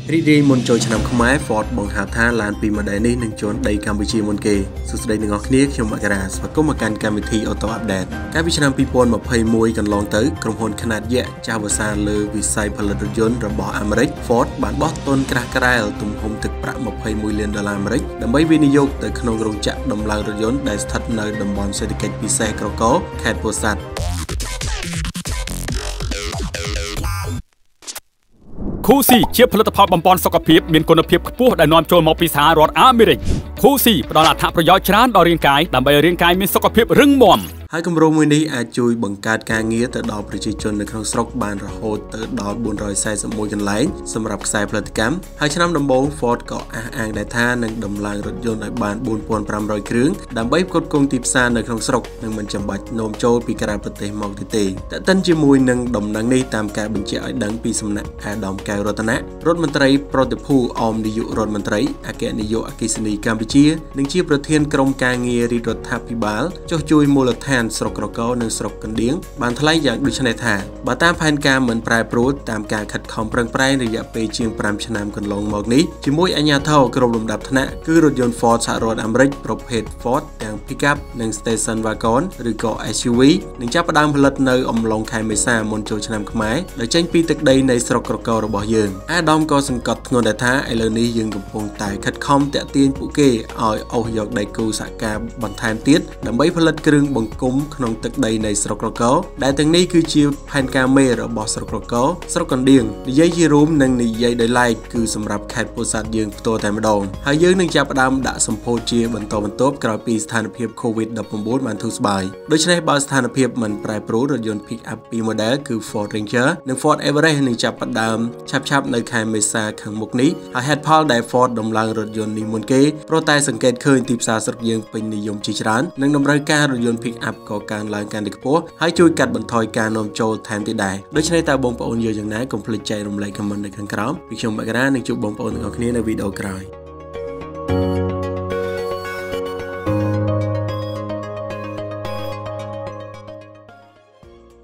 រីករាយមុនចូលឆ្នាំខ្មែរ Ford បង្ហាត់ថាឡានពីម៉ូដែលនេះនឹងជន់ដីកម្ពុជាមុនគេសួស្តីអ្នកនរគ្នាខ្ញុំមករាស្វាគមន៍មកកាន់កម្មវិធី Auto Update កាលពីឆ្នាំ2021កន្លងទៅក្រុមហ៊ុនខ្នាតយក្សចាស់វសាលើវិស័យផលិតរថយន្តរបស់អាមេរិក Ford បានបោះទុនក្រាស់ក្រែលទំហំទឹកប្រាក់$21 លានអាមេរិកដើម្បីវិនិយោគទៅក្នុងរោងចក្រដំឡើងរថយន្តដែលស្ថិតនៅតំបន់សេដ្ឋកិច្ចពិសេសក្រកលខេត្តពោធិ៍សាត់ខូស៊ីជាផលិតផលបំពន់សុខភាពមានគុណភាពខ្ពស់ដែលនាំចូលមកពីសហរដ្ឋអាមេរិកខូស៊ីផ្ដល់អត្ថប្រយោជន៍ច្រើនដល់រាងកាយដើម្បីឲ្យរាងកាយមានសុខភាពរឹងមាំហើយគម្រោងមួយនេះអាចជួយបង្កើតការងារទៅដល់ប្រជាជននៅក្នុងស្រុកបានរហូតទៅដល់441កន្លែងសម្រាប់ខ្សែផលិតកម្មហើយឆ្នាំដំបូង Ford ក៏អះអាងដែរថានឹងដំឡើងរថយន្តឲ្យបាន4500គ្រឿងដើម្បីផ្គត់ផ្គង់ទីផ្សារនៅក្នុងស្រុកនិងមិនចាំបាច់នាំចូលពីក្រៅប្រទេសមកទេតើតិនជាមួយនឹងដំណឹងនេះតាមការបញ្ជាក់ឲ្យដឹងពីសំណាក់អាដាមកែវរតនៈរដ្ឋមន្ត្រីប្រតិភូអមនាយករដ្ឋមន្ត្រីអគ្គនាយកអគ្គិសនីកម្ពុជានិងជាប្រធានក្រុមការងាររាជរដ្ឋាភិបាលចុះជួយមូលដ្ឋានស្រុកក្រកោនិងស្រុកកណ្ដៀងបានថ្លែងយ៉ាងដូចនេះថាបើតាមផែនការមិនប្រែប្រួលតាមការខិតខំប្រឹងប្រែងរយៈពេលជាង5ឆ្នាំកន្លងមកនេះជាមួយអាជ្ញាធរគ្រប់លំដាប់ថ្នាក់គឺរថយន្ត Ford សហរដ្ឋអាមេរិកប្រភេទ Ford ទាំង Pickup និង Station Wagon ឬក៏ SUV នឹងចាប់ផ្ដើមផលិតនៅអំឡុងខែមេសាមុនចូលឆ្នាំខ្មែរដោយចេញពីទឹកដីនៃស្រុកក្រកោរបស់យើងអាដាមក៏សង្កត់ធ្ងន់ដែរថាឥឡូវនេះយើងកំពុងតែខិតខំតាក់ទាញពួកគេឲ្យអូសយកដៃគូសហការបន្ថែមទៀតដើម្បីផលិតគ្រឿងបង្គុំក្នុងទឹកដីនៃស្រុកក្រកោដែលទាំងនេះគឺជាផែនការមេរបស់ស្រុកក្រកោស្រុកកណ្ដៀងនិយាយជារួមនិងនិយាយដោយឡែកគឺសម្រាប់ខេត្តពោធិ៍សាត់យើងផ្ទាល់តែម្ដងហើយយើងនឹងចាប់ផ្ដើមដាក់សម្ពោធជាបន្តបន្ទាប់ក្រោយពីស្ថានភាព COVID-19 បានធូរស្បើយដូច្នេះបើស្ថានភាពមិនប្រែប្រួលរថយន្ត Pick-up ពីរ model គឺ Ford Ranger និង Ford Everest នឹងចាប់ផ្ដើមឆាប់ៗនៅខែមេសាខាងមុខនេះហើយហេតុផលដែល Ford ដំឡើងរថយន្តនេះមុនគេព្រោះតែសង្កេតឃើញទីផ្សារស្រុកយើងពេញនិយមជាច្រើននិងតម្រូវការរថយន្ត Pick-up ក៏កើនឡើងកាន់តែខ្ពស់ហើយជួយកាត់បន្ថយការនាំចូលថែមទៀតដែរដូច្នេះតើបងប្អូនយល់យ៉ាងណាកុំភ្លេចចែករំលែក comment នៅខាងក្រោមពីខ្ញុំមករានឹងជួបបងប្អូនទាំងអស់គ្នានៅវីដេអូក្រោយ